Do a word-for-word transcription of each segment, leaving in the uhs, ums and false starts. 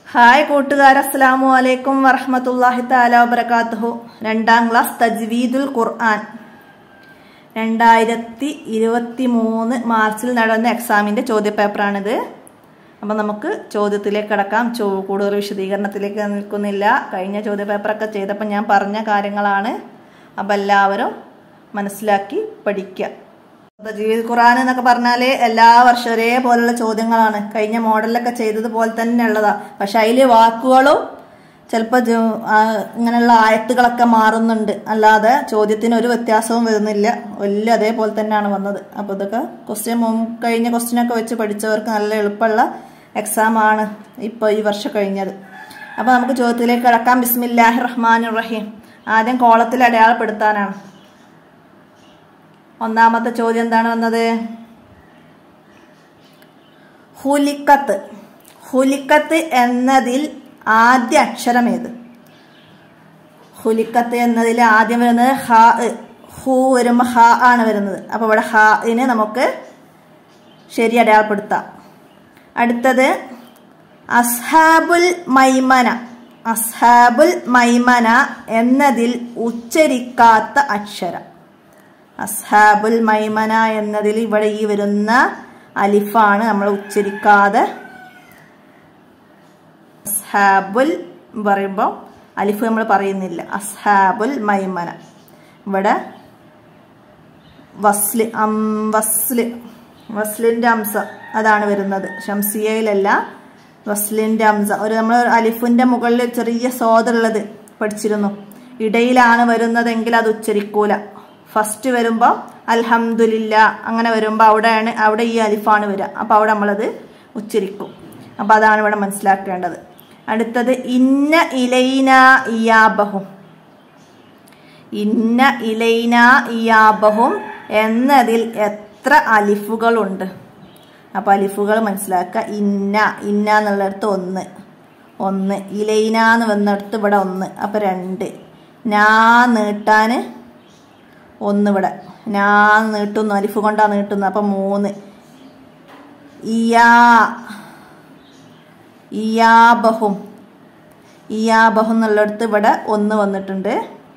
Hi കൂട്ടുകാർ, അസ്സലാമു അലൈക്കും വറഹ്മത്തുള്ളാഹി തആല വബറകാതുഹു. രണ്ടാം ക്ലാസ് തജ്വീദുൽ ഖുർആൻ രണ്ടായിരത്തി ഇരുപത്തി മൂന്ന് മാർച്ചിൽ നടന്ന എക്സാമിന്റെ ചോദ്യപേപ്പറാണിത്. അപ്പം നമുക്ക് ചോദ്യത്തിലേക്ക് കടക്കാം. ചോ കൂടുതൽ വിശദീകരണത്തിലേക്ക് നിൽക്കുന്നില്ല. കഴിഞ്ഞ ചോദ്യപേപ്പറൊക്കെ ചെയ്തപ്പോൾ ഞാൻ പറഞ്ഞ കാര്യങ്ങളാണ്. അപ്പം എല്ലാവരും മനസ്സിലാക്കി പഠിക്കുക. തജ്വീദുൽ ഖുർആൻ എന്നൊക്കെ പറഞ്ഞാൽ എല്ലാ വർഷവും ഒരേപോലുള്ള ചോദ്യങ്ങളാണ്. കഴിഞ്ഞ മോഡലൊക്കെ ചെയ്തതുപോലെ തന്നെ ഉള്ളതാ. പക്ഷെ അതിൽ വാക്കുകളും ചിലപ്പോൾ ഇങ്ങനെയുള്ള ആയത്തുകളൊക്കെ മാറുന്നുണ്ട്, അല്ലാതെ ചോദ്യത്തിന് ഒരു വ്യത്യാസവും വരുന്നില്ല. എല്ലാം അതേപോലെ തന്നെയാണ് വന്നത്. അപ്പോൾ ഇതൊക്കെ ക്വസ്റ്റ്യൻ കഴിഞ്ഞ ക്വസ്റ്റ്യനൊക്കെ വെച്ച് പഠിച്ചവർക്ക് നല്ല എളുപ്പമുള്ള എക്സാം ആണ് ഇപ്പോൾ ഈ വർഷം കഴിഞ്ഞത്. അപ്പോൾ നമുക്ക് ചോദ്യത്തിലേക്ക് കടക്കാം. ബിസ്മില്ലാഹിർ റഹ്മാനിർ റഹീം. ആദ്യം കോളത്തിൽ അടയാളപ്പെടുത്താനാണ്. ഒന്നാമത്തെ ചോദ്യം എന്താണ് വന്നത്? ഹുലിക്കത്ത്. ഹുലിക്കത്ത് എന്നതിൽ ആദ്യ അക്ഷരം ഏത്? ഹുലിക്കത്ത് എന്നതിൽ ആദ്യം വരുന്നത് ഹാ. ഹു വരുമ്പോൾ ഹാ ആണ് വരുന്നത്. അപ്പോൾ ഇവിടെ ഹാഇന് നമുക്ക് ശരി അടയാളപ്പെടുത്താം. അടുത്തത് അസ്ഹാബുൽ മൈമന. അസ്ഹാബുൽ മൈമന എന്നതിൽ ഉച്ചരിക്കാത്ത അക്ഷരം. അസ്ഹാബുൽ മൈമന എന്നതിൽ ഇവിടെ ഈ വരുന്ന അലിഫാണ് നമ്മൾ ഉച്ചരിക്കാതെ. അസ്ഹാബുൽ പറയുമ്പോൾ അലിഫ് നമ്മൾ പറയുന്നില്ല. അസ്ഹാബുൽ മൈമന ഇവിടെ വസ്ല് അം വസ്ല് വസ്ലിന്റെ അംസ അതാണ് വരുന്നത്. ഷംസിയയിലല്ല, വസ്ലിന്റെ അംസ. ഒരു നമ്മൾ അലിഫിന്റെ മുകളിൽ ചെറിയ സ്വാദുള്ളത് പഠിച്ചിരുന്നു. ഇടയിലാണ് വരുന്നതെങ്കിൽ അത് ഉച്ചരിക്കൂല. ഫസ്റ്റ് വരുമ്പോൾ അൽഹംദുലില്ല അങ്ങനെ വരുമ്പോൾ അവിടെയാണ് അവിടെ ഈ അലിഫാണ് വരിക. അപ്പോൾ അവിടെ നമ്മളത് ഉച്ചരിക്കും. അപ്പോൾ അതാണ് ഇവിടെ മനസ്സിലാക്കേണ്ടത്. അടുത്തത് ഇന്ന ഇലൈന ഇയാബഹും. ഇന്ന ഇലൈന ഇയാബഹും എന്നതിൽ എത്ര അലിഫുകളുണ്ട്? അപ്പോൾ അലിഫുകൾ മനസ്സിലാക്കുക. ഇന്ന ഇന്ന എന്നുള്ളിടത്ത് ഒന്ന് ഒന്ന് ഇലൈന എന്ന് വന്നിടത്ത് ഇവിടെ ഒന്ന്. അപ്പോൾ രണ്ട്. നാ നീട്ടാൻ ഒന്ന് ഇവിടെ. ഞാൻ നീട്ടുന്നു, അലിഫ് കൊണ്ടാണ് നീട്ടുന്നു. അപ്പം മൂന്ന്. ഇയാ ഇയാബഹും. ഇയാബഹും എന്നുള്ളിടത്ത് ഇവിടെ ഒന്ന് വന്നിട്ടുണ്ട്.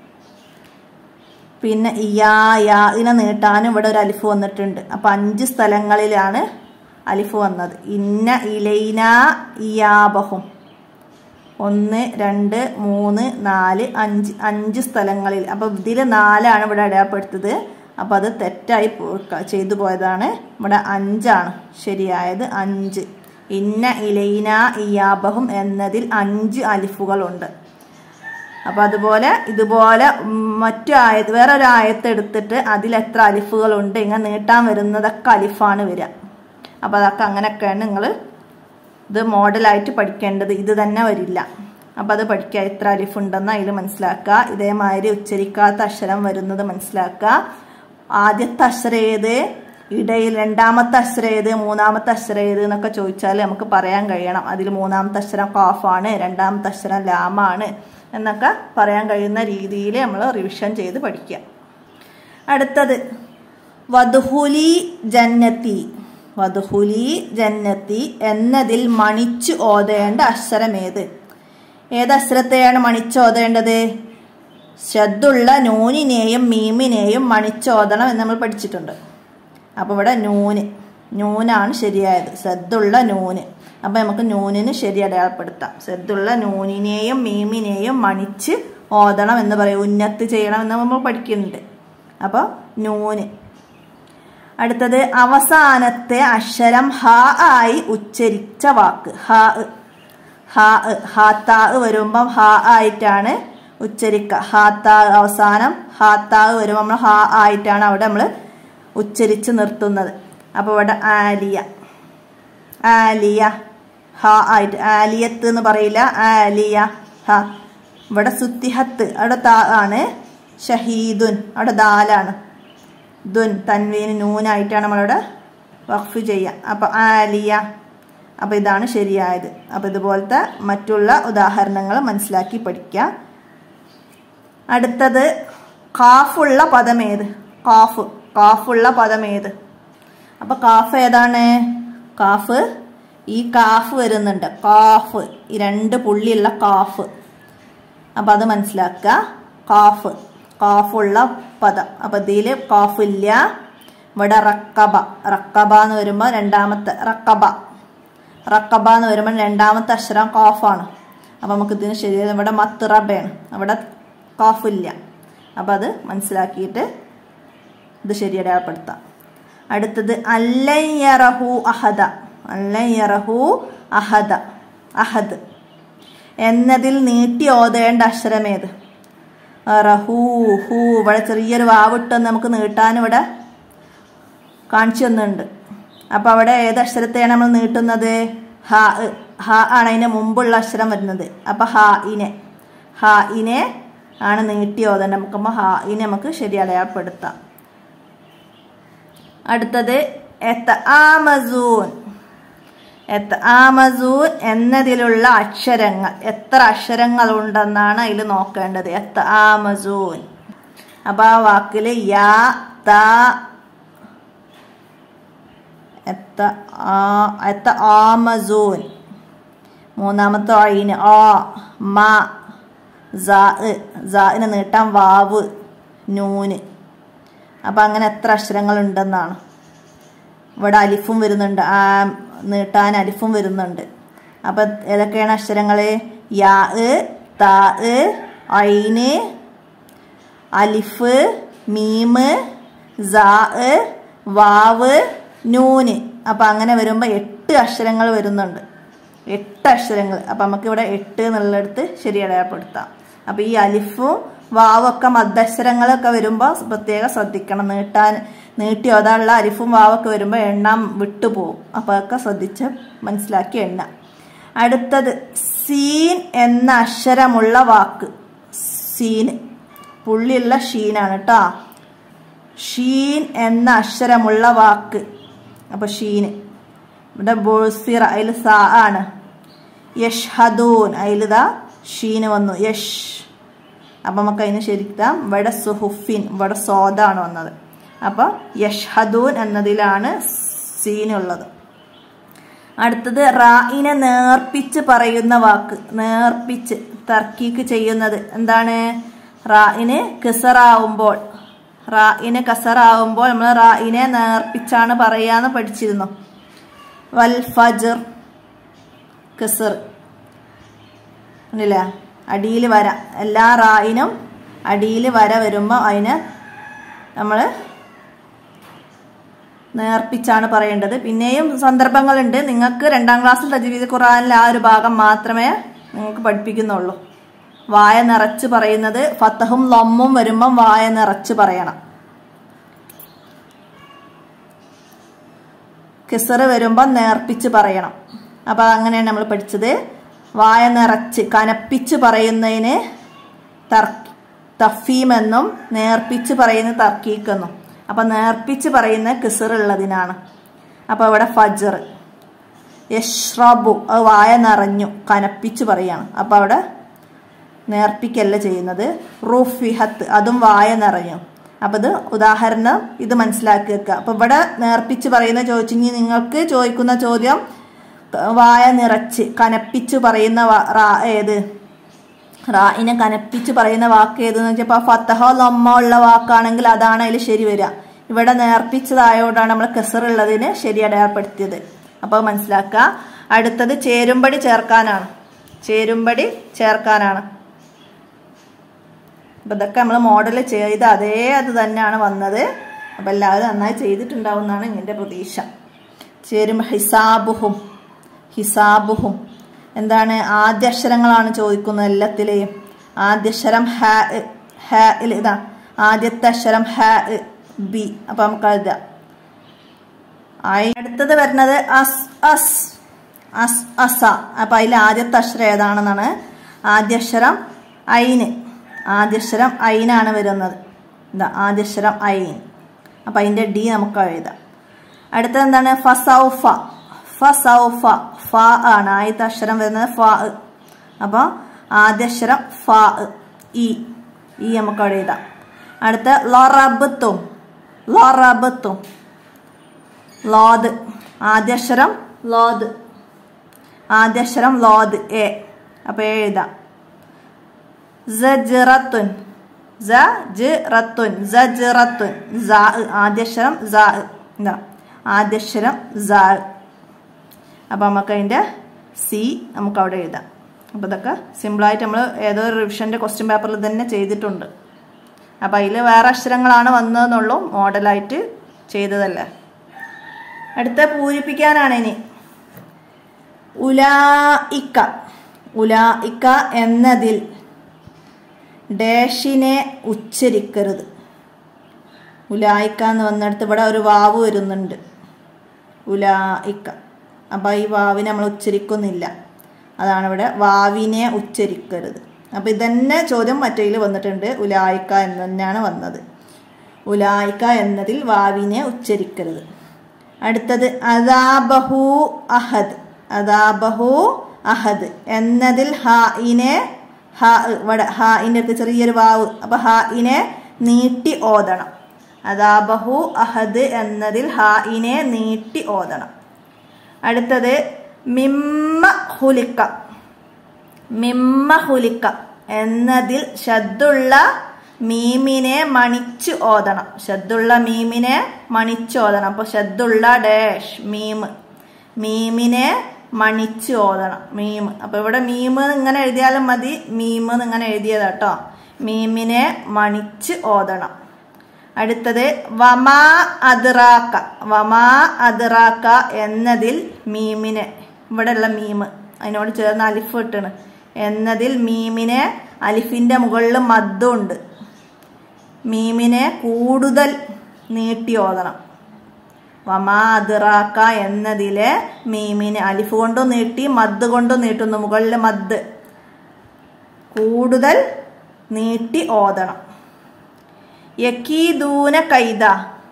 പിന്നെ ഇയാ യാ ഇനെ നീട്ടാനും ഇവിടെ ഒരു അലിഫ് വന്നിട്ടുണ്ട്. അപ്പം അഞ്ച് സ്ഥലങ്ങളിലാണ് അലിഫ് വന്നത്. ഇന്ന ഇലൈന ഇയാബഹും ഒന്ന് രണ്ട് മൂന്ന് നാല് അഞ്ച് അഞ്ച് സ്ഥലങ്ങളിൽ. അപ്പോൾ ഇതിൽ നാലാണ് ഇവിടെ അടയാളപ്പെടുത്തത്. അപ്പോൾ അത് തെറ്റായി ചെയ്തു പോയതാണ്. ഇവിടെ അഞ്ചാണ് ശരിയായത്. അഞ്ച്. ഇന്ന ഇലൈന ഇയാബഹും എന്നതിൽ അഞ്ച് അലിഫുകളുണ്ട്. അപ്പോൾ അതുപോലെ ഇതുപോലെ മറ്റു ആയത്ത് വേറൊരു ആയത്ത് എടുത്തിട്ട് അതിൽ എത്ര അലിഫുകളുണ്ട് ഇങ്ങനെ നീട്ടാൻ വരുന്നതൊക്കെ അലിഫാണ് വരിക. അപ്പോൾ അതൊക്കെ അങ്ങനെയൊക്കെയാണ് നിങ്ങൾ ഇത് മോഡലായിട്ട് പഠിക്കേണ്ടത്. ഇത് തന്നെ വരില്ല. അപ്പം അത് പഠിക്കുക. എത്ര അലിഫ് ഉണ്ടെന്ന് അതിൽ മനസ്സിലാക്കുക. ഇതേമാതിരി ഉച്ചരിക്കാത്ത അക്ഷരം വരുന്നത് മനസ്സിലാക്കുക. ആദ്യത്തെ അക്ഷരം ഏത്, ഇടയിൽ രണ്ടാമത്തെ അക്ഷരം ഏത്, മൂന്നാമത്തെ അക്ഷരം ഏത് എന്നൊക്കെ ചോദിച്ചാൽ നമുക്ക് പറയാൻ കഴിയണം. അതിൽ മൂന്നാമത്തെ അക്ഷരം ഖാഫാണ്, രണ്ടാമത്തെ അക്ഷരം ലാമാണ് എന്നൊക്കെ പറയാൻ കഴിയുന്ന രീതിയിൽ നമ്മൾ റിവിഷൻ ചെയ്ത് പഠിക്കുക. അടുത്തത് വദ്ഖുലി ജന്നത്തി. വദ്ഖുലി ജന്നത്തി എന്നതിൽ മണിച്ചു ഓതേണ്ട അക്ഷരം ഏത്? ഏത് അക്ഷരത്തെയാണ് മണിച്ച് ഓതേണ്ടത്? ശദ്ദുള്ള നൂനിനെയും മീമിനെയും മണിച്ചോദണം എന്ന് നമ്മൾ പഠിച്ചിട്ടുണ്ട്. അപ്പോൾ ഇവിടെ നൂന് നൂനാണ് ശരിയായത്. ശദ്ദുള്ള നൂന്. അപ്പം നമുക്ക് നൂനിന് ശരി അടയാളപ്പെടുത്താം. ശദ്ദുള്ള നൂനിനെയും മീമിനെയും മണിച്ച് ഓതണം എന്ന് പറയും. ഉന്നത്ത് ചെയ്യണം എന്ന് നമ്മൾ പഠിക്കുന്നുണ്ട്. അപ്പോൾ നൂന്. അടുത്തത് അവസാനത്തെ അക്ഷരം ഹാ ആയി ഉച്ചരിച്ച വാക്ക്. ഹാ ഹാ ഹാത്താ വരുമ്പം ഹാ ആയിട്ടാണ് ഉച്ചരിക്കുക. ഹാത്താ അവസാനം ഹാത്താ വരുമ്പോൾ നമ്മൾ ഹാ ആയിട്ടാണ് അവിടെ നമ്മൾ ഉച്ചരിച്ച് നിർത്തുന്നത്. അപ്പോൾ ഇവിടെ ആലിയ ആലിയ ഹാ ആയിട്ട്. ആലിയത്ത് എന്ന് പറയില്ല, ആലിയ ഹാ. ഇവിടെ സുത്തിഹത്ത് അവിടെ താ ആണ്. ഷഹീദുൻ അവിടെ ദാലാണ്. ദുൻ തൻവീന് നൂനായിട്ടാണ് നമ്മളവിടെ വഖഫ് ചെയ്യുക. അപ്പോൾ ആലിയ. അപ്പോൾ ഇതാണ് ശരിയായത്. അപ്പോൾ ഇതുപോലത്തെ മറ്റുള്ള ഉദാഹരണങ്ങൾ മനസ്സിലാക്കി പഠിക്കുക. അടുത്തത് ഖാഫുള്ള പദം ഏത്? ഖാഫ് ഖാഫുള്ള പദം ഏത്? അപ്പോൾ ഖാഫ് ഏതാണ്? ഖാഫ് ഈ കാഫ് വരുന്നുണ്ട്, കാഫ്, ഈ രണ്ട് പുള്ളിയുള്ള കാഫ്. അപ്പം അത് മനസ്സിലാക്കുക. കാഫ്, കാഫുള്ള പദം. അപ്പം ഇതിൽ കാഫില്ല. ഇവിടെ റക്കബ, റക്കബ എന്ന് വരുമ്പോൾ രണ്ടാമത്തെ റക്കബ, റക്കബ എന്ന് വരുമ്പോൾ രണ്ടാമത്തെ അക്ഷരം കാഫാണ്. അപ്പം നമുക്ക് ഇതിന് ശരി. ഇവിടെ മത്തുറബയാണ്, അവിടെ കാഫില്ല. അപ്പം അത് മനസ്സിലാക്കിയിട്ട് ഇത് ശരി അടയാളപ്പെടുത്താം. അടുത്തത് അല്ലൻ യറഹു അഹദ, അല്ലൻ യറഹു അഹദ, അഹദ് എന്നതിൽ നീട്ടി ഓതേണ്ട അക്ഷരമേത്? റഹൂ, ഹൂ. ഇവിടെ ചെറിയൊരു വാവിട്ടെന്ന് നമുക്ക് നീട്ടാൻ ഇവിടെ കാണിച്ചു തന്നുണ്ട്. അപ്പം അവിടെ ഏത് അക്ഷരത്തെയാണ് നമ്മൾ നീട്ടുന്നത്? ഹ, ഹ ആണ് അതിന് മുമ്പുള്ള അക്ഷരം വരുന്നത്. അപ്പം ഹ ഇനെ, ഹ ഇനെ ആണ് നീട്ടി ഓതേണ്ടത്. നമുക്ക് ഹ ഇനെ നമുക്ക് ശരി അടയാളപ്പെടുത്താം. അടുത്തത് എത്ത ആമസൂൻ, എത്ത ആമസൂൻ എന്നതിലുള്ള അക്ഷരങ്ങൾ എത്ര അക്ഷരങ്ങൾ ഉണ്ടെന്നാണ് അതിൽ നോക്കേണ്ടത്. എത്ത ആമസൂൻ. അപ്പം ആ വാക്കിൽ യാ, ത, എത്ത ആ, എത്ത ആമസൂൻ. മൂന്നാമത്തെ ഐന് ആ, മ, സ, സന് നീട്ടാൻ വാവ്, നൂന്. അപ്പം അങ്ങനെ എത്ര അക്ഷരങ്ങൾ ഉണ്ടെന്നാണ്. ഇവിടെ അലിഫും വരുന്നുണ്ട്, ആ നീട്ടാൻ അലിഫും വരുന്നുണ്ട്. അപ്പം ഏതൊക്കെയാണ് അക്ഷരങ്ങൾ? യാ, ത, ഐന്, അലിഫ്, മീമ്, സ, വാവ്, നൂന്. അപ്പം അങ്ങനെ വരുമ്പോൾ എട്ട് അക്ഷരങ്ങൾ വരുന്നുണ്ട്, എട്ട് അക്ഷരങ്ങൾ. അപ്പം നമുക്കിവിടെ എട്ട് എന്നുള്ളിടത്ത് ശരി അടയാളപ്പെടുത്താം. അപ്പം ഈ അലിഫും വാവും ഒക്കെ മദ്ദക്ഷരങ്ങളൊക്കെ വരുമ്പോൾ പ്രത്യേകം ശ്രദ്ധിക്കണം. നീട്ടാൻ നീട്ടി ഓതാനുള്ള അലിഫും വാവൊക്കെ വരുമ്പോൾ എണ്ണം വിട്ടുപോകും. അപ്പോൾ അതൊക്കെ ശ്രദ്ധിച്ച് മനസ്സിലാക്കി എണ്ണ. അടുത്തത് സീൻ എന്ന അക്ഷരമുള്ള വാക്ക്. സീന് പുള്ളിയുള്ള ഷീനാണ് കേട്ടോ. ഷീൻ എന്ന അക്ഷരമുള്ള വാക്ക്. അപ്പോൾ ഷീന് ഇവിടെ ബോസിറ, അതിൽ സ ആണ്. യഷ്ഹദൂൻ, അതിലിതാ ഷീന് വന്നു, യഷ്. അപ്പം നമുക്ക് അതിന് ശരിക്കാം. ഇവിടെ സുഹുഫിൻ, ഇവിടെ സോദാണ് വന്നത്. അപ്പോൾ യഷ്ഹദൂൻ എന്നതിലാണ് സീനുള്ളത്. അടുത്തത് റായിനെ നേർപ്പിച്ച് പറയുന്ന വാക്ക്. നേർപ്പിച്ച് തർക്കീക്ക് ചെയ്യുന്നത് എന്താണ്? റായിന് കസറാവുമ്പോൾ, റായിന് കസറാവുമ്പോൾ നമ്മൾ റായിനെ നേർപ്പിച്ചാണ് പറയാന്ന് പഠിച്ചിരുന്നു. വൽ ഫജ്ർ, കസർ ഉണ്ടല്ലേ, അടിയിൽ വര. എല്ലാ റായിനും അടിയിൽ വര വരുമ്പോൾ അതിനെ നമ്മൾ നേർപ്പിച്ചാണ് പറയേണ്ടത്. പിന്നെയും സന്ദർഭങ്ങളുണ്ട്. നിങ്ങൾക്ക് രണ്ടാം ക്ലാസ്സിൽ തജ്വീദ് ഖുർആനിൽ ആ ഒരു ഭാഗം മാത്രമേ നിങ്ങൾക്ക് പഠിപ്പിക്കുന്നുള്ളൂ. വായ നിറച്ച് പറയുന്നത് ഫത്തഹും ലമ്മും വരുമ്പം വായ നിറച്ച് പറയണം. കിസറ് വരുമ്പം നേർപ്പിച്ച് പറയണം. അപ്പം അങ്ങനെയാണ് നമ്മൾ പഠിച്ചത്. വായ നിറച്ച് കനപ്പിച്ച് പറയുന്നതിന് തഫീം എന്നും നേർപ്പിച്ച് പറയുന്ന തർക്കീക്ക് എന്നും. അപ്പം നേർപ്പിച്ച് പറയുന്ന കിസറുള്ളതിനാണ്. അപ്പോൾ ഇവിടെ ഫജ്ർ. യഷ്റബു, അത് വായ നിറഞ്ഞു കനപ്പിച്ച് പറയാണ്. അപ്പോൾ അവിടെ നേർപ്പിക്കല്ല ചെയ്യുന്നത്. റുഫിഹത്ത്, അതും വായ നിറഞ്ഞു. അപ്പം ഇത് ഉദാഹരണം ഇത് മനസ്സിലാക്കി വെക്കുക. അപ്പം ഇവിടെ നേർപ്പിച്ച് പറയുന്ന ചോദിച്ചെങ്കിൽ നിങ്ങൾക്ക് ചോദിക്കുന്ന ചോദ്യം വായ നിറച്ച് കനപ്പിച്ച് പറയുന്ന റാ ഏത്? റായിനെ കനപ്പിച്ച് പറയുന്ന വാക്ക് ഏതെന്ന് വെച്ചപ്പോൾ ഫത്തഹോ ലമ്മോ ഉള്ള വാക്കാണെങ്കിൽ അതാണ് അതിൽ ശരി വരിക. ഇവിടെ നേർപ്പിച്ചതായോണ്ടാണ് നമ്മൾ കസറുള്ളതിന് ശരി അടയാളപ്പെടുത്തിയത്. അപ്പോൾ മനസ്സിലാക്കുക. അടുത്തത് ചേരുംപടി ചേർക്കാനാണ്. ചേരുംപടി ചേർക്കാനാണ്. അപ്പം ഇതൊക്കെ നമ്മൾ മോഡൽ ചെയ്ത് അതേ അത് തന്നെയാണ് വന്നത്. അപ്പം എല്ലാവരും നന്നായി ചെയ്തിട്ടുണ്ടാവും എന്നാണ് എൻ്റെ പ്രതീക്ഷ. ചേരും ഹിസാബുഹും, ഹിസാബുഹും എന്താണ്? ആദ്യ അക്ഷരങ്ങളാണ് ചോദിക്കുന്നത് എല്ലാത്തിലെയും. ആദ്യക്ഷരം ഹ, ഹ ഇതാ ആദ്യത്തെ അക്ഷരം ഹ, ബി. അപ്പം നമുക്ക് എഴുതാം. അടുത്തത് വരുന്നത് അസ്, അസ്, അസ്, അസ. അപ്പം അതിൽ ആദ്യത്തെ അക്ഷരം ഏതാണെന്നാണ്? ആദ്യക്ഷരം ഐന്. ആദ്യക്ഷരം ഐനാണ് വരുന്നത്. ഇതാ ആദ്യക്ഷരം ഐൻ. അപ്പം അതിൻ്റെ ഡി നമുക്ക് എഴുതാം. അടുത്തത് എന്താണ്? ഫസൗഫ. ഫസൗഫ, ഫ ആണ് ആദ്യത്തെ അക്ഷരം വരുന്നത്. ഫ. അപ്പോൾ ആദ്യക്ഷരം ഫ, ഇ. ഈ നമുക്ക് അവിടെ എഴുതാം. അടുത്ത ലറബത്തും. ലറബത്തും, ലോദ്. ആദ്യക്ഷരം ലോദ്. ആദ്യ അക്ഷരം ലോദ് എ. അപ്പൊ എഴുതാം സജ്റത്തുൻ സജ്റത്തുൻ സജ്റത്തുൻ സ ആദ്യ അക്ഷരം സ എന്താ ആദ്യ അക്ഷരം സ. അപ്പൊ നമുക്ക് അതിന്റെ സി നമുക്ക് അവിടെ എഴുതാം. അപ്പൊ ഇതൊക്കെ സിമ്പിളായിട്ട് നമ്മൾ ഏതോ ഒരു റിവിഷന്റെ ക്വസ്റ്റ്യൻ പേപ്പറിൽ തന്നെ ചെയ്തിട്ടുണ്ട്. അപ്പൊ അതിൽ വേറെ അക്ഷരങ്ങളാണ് വന്നതെന്നുള്ളൂ, മോഡലായിട്ട് ചെയ്തതല്ല. അടുത്ത പൂരിപ്പിക്കാനാണ് ഇനി. ഉലായിക്ക ഉലായിക്ക എന്നതിൽ ഡാഷിനെ ഉച്ചരിക്കരുത്. ഉലായിക്ക എന്ന് വന്നിടത്ത് ഇവിടെ ഒരു വാവ് വരുന്നുണ്ട്, ഉലായിക്ക. അപ്പം ഈ വാവിനെ നമ്മൾ ഉച്ചരിക്കുന്നില്ല, അതാണ് ഇവിടെ വാവിനെ ഉച്ചരിക്കരുത്. അപ്പം ഇതന്നെ ചോദ്യം മറ്റേതിൽ വന്നിട്ടുണ്ട്, ഉലായിക്ക എന്ന് തന്നെയാണ് വന്നത്. ഉലായിക്ക എന്നതിൽ വാവിനെ ഉച്ചരിക്കരുത്. അടുത്തത് അദാബഹു അഹദ് അദാബഹു അഹദ് എന്നതിൽ ഹാഇനെ ഹ ഇവിടെ ഹാഇൻ്റെ അടുത്ത് ചെറിയൊരു വാവ്, അപ്പം ഹാഇനെ നീട്ടി ഓതണം. അദാബഹു അഹദ് എന്നതിൽ ഹാഇനെ നീട്ടി ഓതണം. അടുത്തത് മിമ്മ ഹുലിക്ക മിമ്മ ഹുലിക്ക എന്നതിൽ ശദ്ദുള്ള മീമിനെ മണിച്ച് ഓതണം. ശദ്ദുള്ള മീമിനെ മണിച്ച് ഓതണം. അപ്പോൾ ശദ്ദുള്ള ഡാഷ് മീമ് മീമിനെ മണിച്ച് ഓതണം. മീമ് അപ്പോൾ ഇവിടെ മീമ് ഇങ്ങനെ എഴുതിയാലും മതി, മീമ് ഇങ്ങനെ എഴുതിയതാട്ടോ. മീമിനെ മണിച്ച് ഓതണം. അടുത്തത് വമാ അദ്റാക്ക വമാ അദ്റാക്ക എന്നതിൽ മീമിനെ ഇവിടെയുള്ള മീമ് അതിനോട് ചേർന്ന് അലിഫ് ഇട്ടാണ്. എന്നതിൽ മീമിനെ അലിഫിന്റെ മുകളിൽ മദ്ദുണ്ട്. മീമിനെ കൂടുതൽ നീട്ടി ഓതണം. വമാ അദ്റാക്ക എന്നതിലെ മീമിനെ അലിഫ് കൊണ്ടും നീട്ടി മദ് കൊണ്ടും നീട്ടുന്നു. മുകളിൽ മദ് കൂടുതൽ നീട്ടി ഓതണം. യക്കീദൂന കൈദ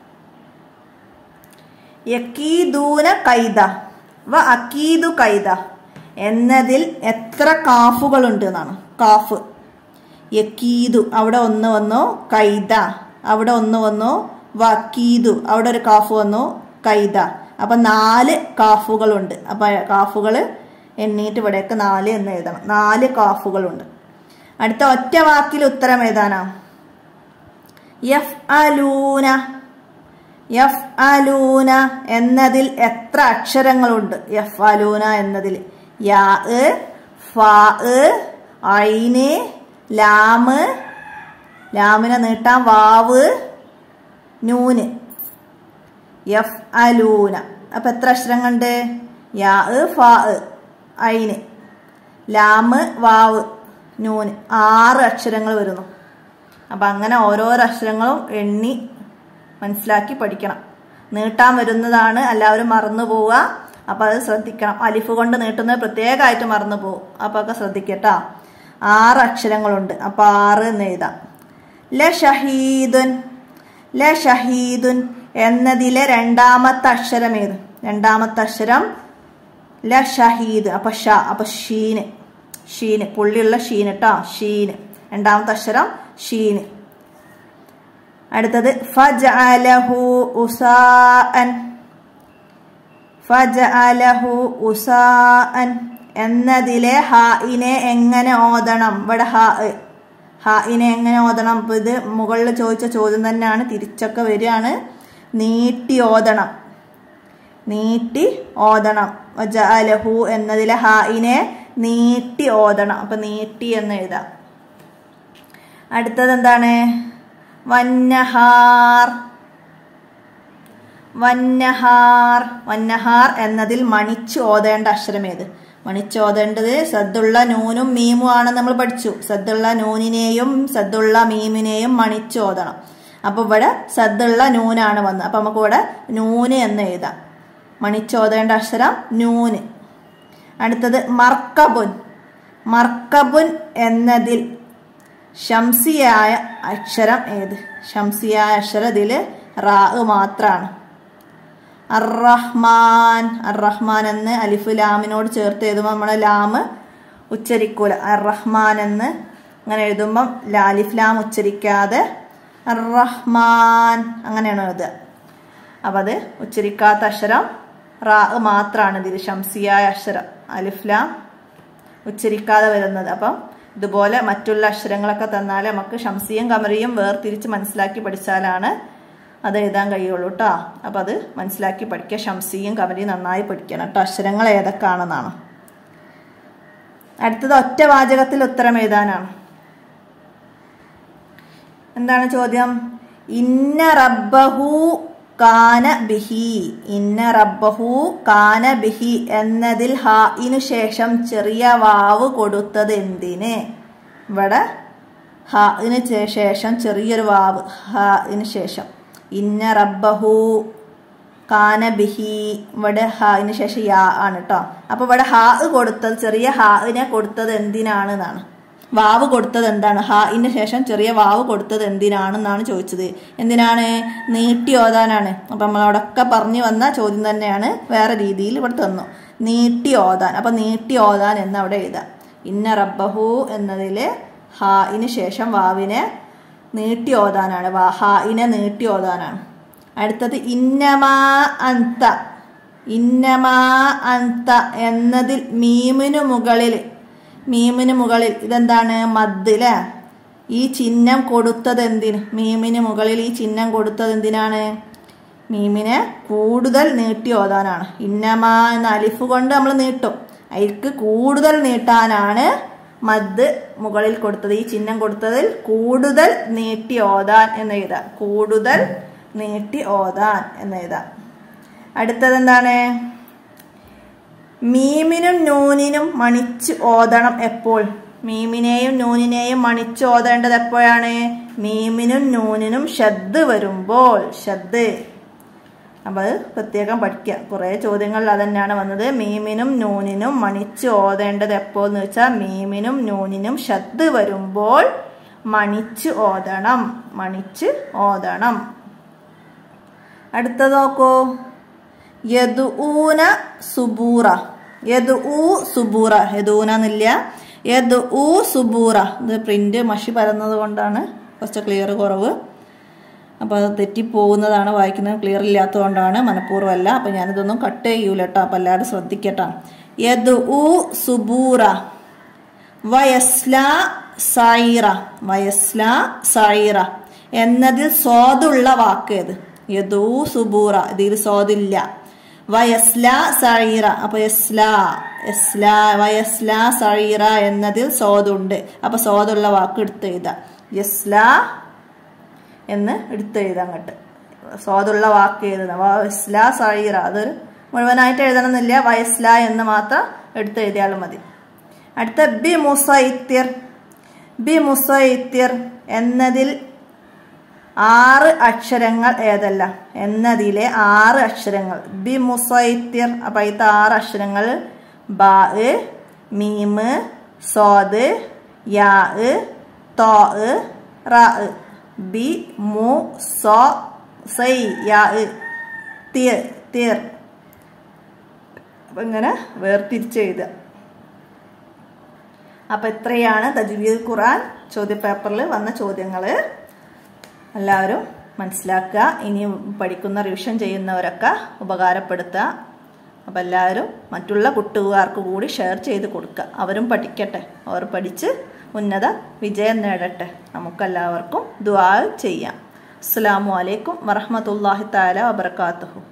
യക്കീദൂന കൈദ വ അക്കീദു കൈദ എന്നതിൽ എത്ര കാഫുകളുണ്ട് എന്നാണ്. കാഫ് യക്കീദു അവിടെ ഒന്ന് വന്നു, കൈദ അവിടെ ഒന്ന് വന്നു, വക്കീദു അവിടെ ഒരു കാഫ് വന്നു, കൈദ. അപ്പൊ നാല് കാഫുകളുണ്ട്. അപ്പൊ കാഫുകൾ എണ്ണീട്ട് ഇവിടേക്ക് നാല് എന്ന് എഴുതണം. നാല് കാഫുകളുണ്ട്. അടുത്ത ഒറ്റ വാക്കിൽ ഉത്തരം എഴുതാനാ. യഫ് അലൂന യഫ് അലൂന എന്നതിൽ എത്ര അക്ഷരങ്ങളുണ്ട്? യഫ് അലൂന എന്നതിൽ യാ ഫാ ഐന് ലാമ് ലാമിനെ നീട്ടാൻ വാവ് നൂന്. യഫ് അലൂന അപ്പൊ എത്ര അക്ഷരങ്ങളുണ്ട്? യാ ഫാ ഐന് ലാമ് വാവ് നൂന്. ആറ് അക്ഷരങ്ങൾ വരുന്നു. അപ്പം അങ്ങനെ ഓരോരോ അക്ഷരങ്ങളും എണ്ണി മനസ്സിലാക്കി പഠിക്കണം. നീട്ടാൻ വരുന്നതാണ്, എല്ലാവരും മറന്നു പോവുക. അപ്പം അത് ശ്രദ്ധിക്കണം. അലിഫ് കൊണ്ട് നീട്ടുന്നത് പ്രത്യേകമായിട്ട് മറന്നു പോകും. അപ്പം ഒക്കെ ശ്രദ്ധിക്കട്ടോ. ആറ് അക്ഷരങ്ങളുണ്ട്. അപ്പം ആറ് എന്ന് എഴുതാം. ല ഷഹീദുൻ ല ഷഹീദുൻ എന്നതിലെ രണ്ടാമത്തെ അക്ഷരം ഏത്? രണ്ടാമത്തെ അക്ഷരം ല ഷഹീദ്. അപ്പം ഷ അപ്പം ഷീന് ഷീന് പുള്ളിയുള്ള ഷീന് കേട്ടോ. ഷീന് രണ്ടാമത്തെ അക്ഷരം ഷീന്. അടുത്തത് ഫജഅലഹു ഉസാഅൻ ഫജഅലഹു ഉസാഅൻ എന്നതിലെ ഹാഇനെ എങ്ങനെ ഓതണം? ഇവിടെ ഹാ ഹാഇനെ എങ്ങനെ ഓതണം? അപ്പൊ ഇത് മുകളിൽ ചോദിച്ച ചോദ്യം തന്നെയാണ്, തിരിച്ചൊക്കെ വരികയാണ്. നീട്ടി ഓതണം നീട്ടി ഓതണം. ഫജഅലഹു എന്നതിലെ ഹാഇനെ നീട്ടി ഓതണം. അപ്പൊ നീട്ടി എന്ന് എഴുതാം. അടുത്തത് എന്താണ്? വന്നഹാർ വന്നഹാർ വന്നഹാർ എന്നതിൽ മണിച്ച് ഓതേണ്ട അക്ഷരം ഏത്? മണിച്ച് ഓതേണ്ടത് സദ്ദുള്ള നൂനും മീമും ആണെന്ന് നമ്മൾ പഠിച്ചു. സദ്ദുള്ള നൂനിനെയും സദ്ദുള്ള മീമിനെയും മണിച്ച് ഓതണം. അപ്പൊ ഇവിടെ സദ്ദുള്ള നൂനാണ് വന്നത്. അപ്പൊ നമുക്ക് ഇവിടെ നൂന് എന്ന് എഴുതാം. മണിച്ച് ഓതേണ്ട അക്ഷരം നൂന്. അടുത്തത് മർക്കബുൻ മർക്കബുൻ എന്നതിൽ ശംസിയായ അക്ഷരം ഏത്? ശംസിയായ അക്ഷരം ഇതിൽ റാ മാത്രാണ്. അർറഹ്മാൻ അർറഹ്മാൻ എന്ന് അലിഫ് ലാമിനോട് ചേർത്ത് എഴുതുമ്പോൾ നമ്മളെ ലാമ് ഉച്ചരിക്കൂല. അർറഹ്മാൻ എന്ന് അങ്ങനെ എഴുതുമ്പം അലിഫ് ലാം ഉച്ചരിക്കാതെ അർറഹ്മാൻ അങ്ങനെയാണ് എഴുതുക. അപ്പം അത് ഉച്ചരിക്കാത്ത അക്ഷരം റാ മാത്രാണ് ഇതിൽ ശംസിയായ അക്ഷരം. അലിഫ് ലാം ഉച്ചരിക്കാതെ വരുന്നത്. അപ്പം ഇതുപോലെ മറ്റുള്ള അക്ഷരങ്ങളൊക്കെ തന്നാൽ നമുക്ക് ഷംസിയും ഖമറിയും വേർതിരിച്ച് മനസ്സിലാക്കി പഠിച്ചാലാണ് അത് എഴുതാൻ കഴിയുള്ളൂ കേട്ടോ. അപ്പം അത് മനസ്സിലാക്കി പഠിക്കുക. ഷംസിയും ഖമറിയും നന്നായി പഠിക്കണം കേട്ടോ. അക്ഷരങ്ങൾ ഏതൊക്കെയാണെന്നാണ്. അടുത്തത് ഒറ്റ വാചകത്തിൽ ഉത്തരം എഴുതാനാണ്. എന്താണ് ചോദ്യം? ഇന്ന റബ്ബഹു കാന ബിഹി. ഇന്ന റബ്ബഹു കാന ബിഹി എന്നതിൽ ഹാഇനു ശേഷം ചെറിയ വാവ് കൊടുത്തത് എന്തിന്? ഇവിടെ ഹാഇന് ശേഷം ചെറിയൊരു വാവ്, ഹാഇന് ശേഷം. ഇന്ന റബ്ബഹു കാന ബിഹി, ഇവിടെ ഹാഇന് ശേഷം യാ ആണ് കേട്ടോ. അപ്പൊ ഇവിടെ ഹാ കൊടുത്തത്, ചെറിയ ഹാഇനെ കൊടുത്തത് എന്തിനാണ് എന്നാണ്. വാവ് കൊടുത്തത് എന്താണ്? ഹാഇന് ശേഷം ചെറിയ വാവ് കൊടുത്തത് എന്തിനാണെന്നാണ് ചോദിച്ചത്. എന്തിനാണ്? നീട്ടി ഓതാനാണ്. അപ്പൊ നമ്മളവിടൊക്കെ പറഞ്ഞു വന്ന ചോദ്യം തന്നെയാണ്, വേറെ രീതിയിൽ ഇവിടെ തന്നു. നീട്ടി ഓതാൻ. അപ്പൊ നീട്ടി ഓതാൻ എന്ന് അവിടെ എഴുതാം. ഇന്ന റബ്ബഹു എന്നതില് ഹാഇന് ശേഷം വാവിനെ നീട്ടി ഓതാനാണ്. വാ ഹാഇനെ നീട്ടി ഓതാനാണ്. അടുത്തത് ഇന്നമാ അന്ത. ഇന്നമാ അന്ത എന്നതിൽ മീമിനു മുകളിൽ, മീമിന് മുകളിൽ ഇതെന്താണ്? മദ് അല്ലേ? ഈ ചിഹ്നം കൊടുത്തത് എന്തിന്? മീമിന് മുകളിൽ ഈ ചിഹ്നം കൊടുത്തത് എന്തിനാണ്? മീമിനെ കൂടുതൽ നീട്ടി ഓതാനാണ്. ഇന്നമാ എന്ന അലിഫ് കൊണ്ട് നമ്മൾ നീട്ടും, അതിൽക്ക് കൂടുതൽ നീട്ടാനാണ് മദ് മുകളിൽ കൊടുത്തത്. ഈ ചിഹ്നം കൊടുത്തതിൽ കൂടുതൽ നീട്ടി ഓതാൻ എന്ന് എഴുതാം. കൂടുതൽ നീട്ടി ഓതാൻ എന്ന് എഴുതാം. അടുത്തത് എന്താണ്? മീമിനും നൂനിനും മണിച്ച് ഓതണം എപ്പോൾ? മീമിനെയും നൂനിനെയും മണിച്ച് ഓതേണ്ടത് എപ്പോഴാണ്? മീമിനും നൂനിനും ഷദ് വരുമ്പോൾ. ഷദ്. അപ്പൊ അത് പ്രത്യേകം പഠിക്കുക. കുറെ ചോദ്യങ്ങളിൽ അതന്നെയാണ് വന്നത്. മീമിനും നൂനിനും മണിച്ച് ഓതേണ്ടത് എപ്പോന്ന് വെച്ചാൽ മീമിനും നൂനിനും ഷദ് വരുമ്പോൾ മണിച്ച് ഓതണം. മണിച്ച് ഓതണം. അടുത്തത് നോക്കൂ. യദൂന സുബൂറ. യദൂ സുബൂറ. യദൂന എന്നില്ല, യദൂ സുബൂറ. ഇത് പ്രിന്റ് മഷി പരന്നത് കൊണ്ടാണ് കുറച്ച് ക്ലിയർ കുറവ്. അപ്പോൾ അത് തെറ്റിപ്പോകുന്നതാണ്, വായിക്കുന്നത് ക്ലിയർ ഇല്ലാത്തതുകൊണ്ടാണ്, മനഃപൂർവ്വമല്ല. അപ്പം ഞാനിതൊന്നും കട്ട് ചെയ്യൂല കേട്ടോ. അപ്പം എല്ലാവരും ശ്രദ്ധിക്കട്ടോ. യദൂ സുബൂറ വയസ്ല സൈറ. വയസ്ല സൈറ എന്നതിൽ സ്വാദുള്ള വാക്ക് ഏത്? യദൂ സുബൂറ. ഇതിൽ സ്വാദില്ല. വയസ്ല സൈറ. അപ്പൊ യസ്ല യസ്ല വയസ്ല സൈറ എന്നതിൽ സ്വാദുണ്ട്. അപ്പൊ സ്വാദുള്ള വാക്ക് എടുത്ത് എഴുതാം. യസ്ല എന്ന് എടുത്ത് എഴുതാം. അങ്ങോട്ട് സ്വാദുള്ള വാക്ക് എഴുതുന്ന വയസ്ല സൈറ. അതൊരു മുഴുവനായിട്ട് എഴുതണമെന്നില്ല, വയസ്ല എന്ന് മാത്രം എടുത്ത് എഴുതിയാലും മതി. അടുത്ത ബി മുസൈത്തിർ. ബി മുസൈത്തിർ എന്നതിൽ ആറ് അക്ഷരങ്ങൾ ഏതെല്ലാം? എന്നതിലെ ആറ് അക്ഷരങ്ങൾ. ബി മുസൈത്തിർ. അപ്പൊ അതിലത്തെ ആറ് അക്ഷരങ്ങൾ ബാ, മീമ്, സോദ്, യാ, തോ, റാ. ബി മു സോ സൈ യാ തിർ തിർ. അപ്പൊ ഇങ്ങനെ വേർതിരിച്ച് എഴുതുക. അപ്പൊ ഇത്രയാണ് തജ്വീദുൽ ഖുർആൻ ചോദ്യപേപ്പറിൽ വന്ന ചോദ്യങ്ങള്. എല്ലാവരും മനസ്സിലാക്കുക. ഇനി പഠിക്കുന്ന റിവിഷൻ ചെയ്യുന്നവരൊക്കെ ഉപകാരപ്പെടുത്തുക. അപ്പം എല്ലാവരും മറ്റുള്ള കൂട്ടുകാർക്ക് കൂടി ഷെയർ ചെയ്ത് കൊടുക്കുക. അവരും പഠിക്കട്ടെ. അവർ പഠിച്ച് ഉന്നത വിജയം നേടട്ടെ. നമുക്കെല്ലാവർക്കും ദുആ ചെയ്യാം. അസ്സലാമു അലൈക്കും വറഹ്മത്തുള്ളാഹി തആല വബറകാതുഹു.